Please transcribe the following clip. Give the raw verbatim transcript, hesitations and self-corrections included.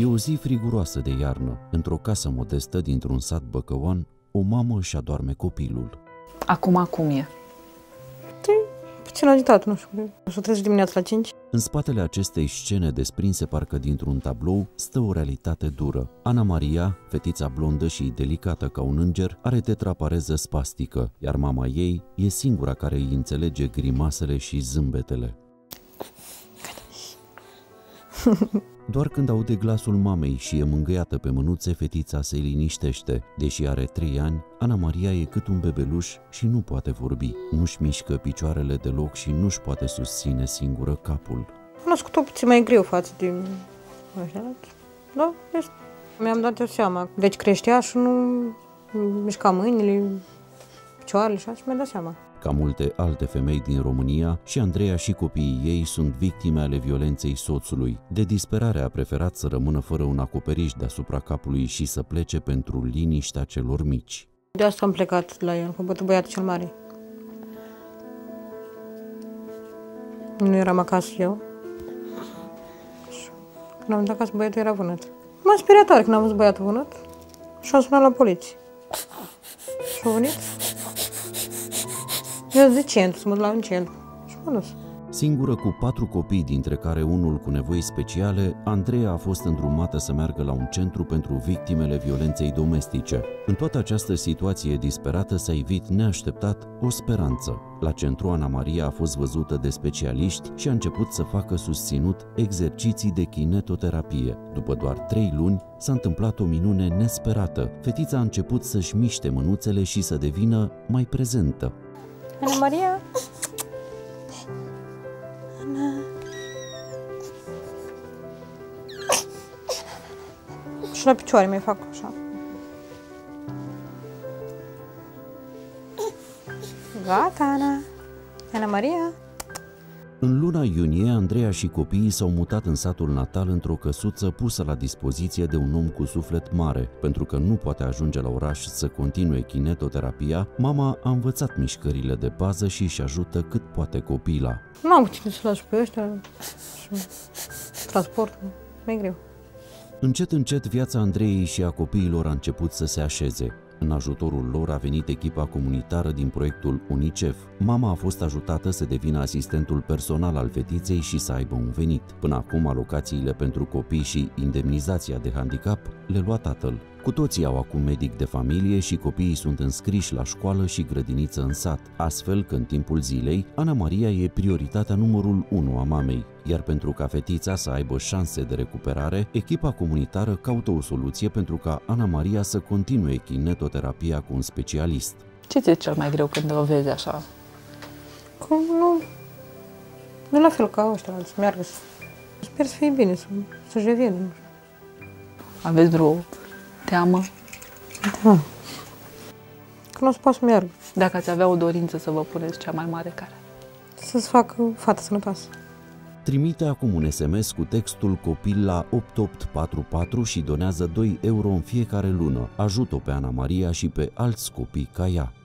E o zi friguroasă de iarnă. Într-o casă modestă dintr-un sat băcăuan, o mamă își adorme copilul. Acum cum e? Puțin agitat, nu știu. O să treci dimineața la cinci. În spatele acestei scene desprinse parcă dintr-un tablou stă o realitate dură. Ana Maria, fetița blondă și delicată ca un înger, are tetrapareză spastică, iar mama ei e singura care îi înțelege grimasele și zâmbetele. Doar când aude glasul mamei și e mângâiată pe mânuțe, fetița se liniștește. Deși are trei ani, Ana Maria e cât un bebeluș și nu poate vorbi. Nu-și mișcă picioarele deloc și nu-și poate susține singură capul. Am născut-o puțin mai greu față de... Da, este. Mi-am dat eu seama. Deci creștea și nu mișca mâinile, picioarele și așa, și mi-am dat seama. Ca multe alte femei din România, și Andreea și copiii ei sunt victime ale violenței soțului. De disperare a preferat să rămână fără un acoperiș deasupra capului și să plece pentru liniștea celor mici. De asta am plecat la el, cu băiatul cel mare. Nu eram acasă eu. Când am venit acasă, băiatul era vânăt. M-am speriat tare când am văzut băiatul vânăt și am sunat la poliție. Și au venit. Eu zic centru, să mă duc la un centru. Și m-am dus. Singură cu patru copii, dintre care unul cu nevoi speciale, Andreea a fost îndrumată să meargă la un centru pentru victimele violenței domestice. În toată această situație disperată s-a ivit neașteptat o speranță. La centru, Ana Maria a fost văzută de specialiști și a început să facă susținut exerciții de kinetoterapie. După doar trei luni, s-a întâmplat o minune nesperată. Fetița a început să-și miște mânuțele și să devină mai prezentă. Ana Maria? Ana. Și la picioare mai fac așa. Gata, Ana. Ana Maria? În luna iunie, Andreea și copiii s-au mutat în satul natal într-o căsuță pusă la dispoziție de un om cu suflet mare. Pentru că nu poate ajunge la oraș să continue kinetoterapia, mama a învățat mișcările de bază și își ajută cât poate copila. Nu am cu cine să lași pe ăștia și transportul, mai greu. Încet, încet, viața Andreei și a copiilor a început să se așeze. În ajutorul lor a venit echipa comunitară din proiectul UNICEF. Mama a fost ajutată să devină asistentul personal al fetiței și să aibă un venit. Până acum, alocațiile pentru copii și indemnizația de handicap le lua tatăl. Cu toții au acum medic de familie și copiii sunt înscriși la școală și grădiniță în sat, astfel că în timpul zilei, Ana Maria e prioritatea numărul unu a mamei. Iar pentru ca fetița să aibă șanse de recuperare, echipa comunitară caută o soluție pentru ca Ana Maria să continue kinetoterapia cu un specialist. Ce ți-e cel mai greu când o vezi așa? Cum nu... Nu la fel ca ăștia, să meargă. Sper să fie bine, să, să-și revină. Aveți vreo teamă? Da. Că nu o să poată să meargă. Dacă ați avea o dorință să vă puneți, cea mai mare care? Să-ți facă fată sănătoasă. Trimite acum un S M S cu textul copil la opt opt patru patru și donează doi euro în fiecare lună. Ajută-o pe Ana Maria și pe alți copii ca ea.